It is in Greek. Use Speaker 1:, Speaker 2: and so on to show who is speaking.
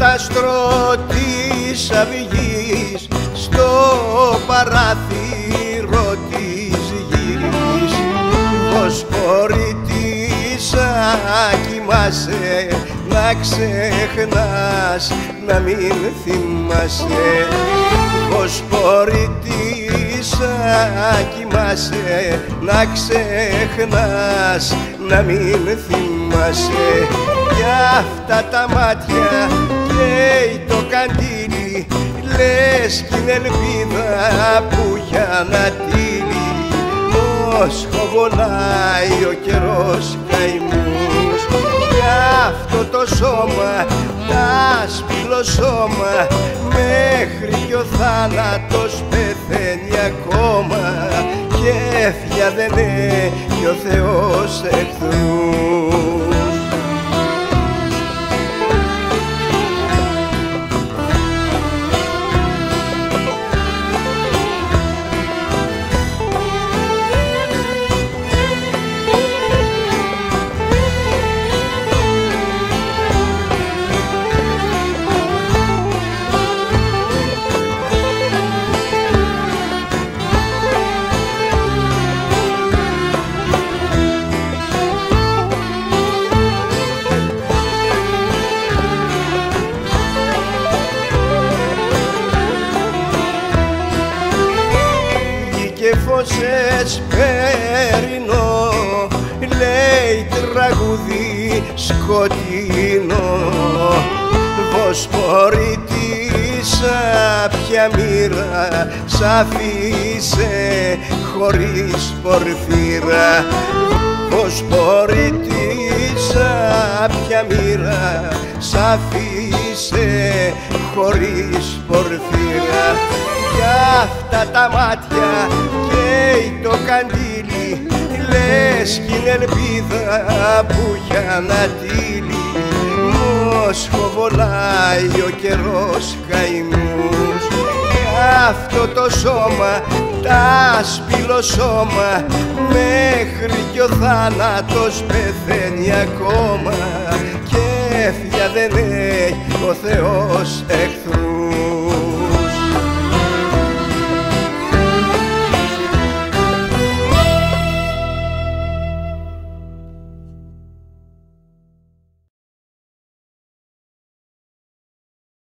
Speaker 1: άστρο της αυγής στο παράθυρο της γης. Βοσπορητήσα, κοιμάσαι, να ξεχνάς, να μην θυμάσαι. Βοσπορητήσα, κοιμάσαι, να ξεχνάς, να μην θυμάσαι. Κι αυτά τα μάτια καίει το καντήλι, λες κι είναι ελπίδα που για να τύλει. Σχοβολάει ο καιρός καημούς, κι αυτό το σώμα, τ' σώμα, μέχρι κι ο θάνατος πεθαίνει ακόμα, και έφια δεν έχει ο Θεός εχθρούς. Και φως εσπερινό, λέει τραγούδι σκοτεινό. Βοσπορητήσα, ποια μοίρα σ' αφήσε χωρίς πορφύρα. Βοσπορητήσα, ποια μοίρα σ' αφήσε χωρίς πορφύρα. Κι αυτά τα μάτια καίει το καντήλι, λες κι είναι ελπίδα που για να τύλει. Σχοβολάει ο καιρός καημούς, κι αυτό το σώμα, τ' σώμα, μέχρι κι ο θάνατος πεθαίνει ακόμα, και έφια δεν έχει ο Θεός εχθρούς.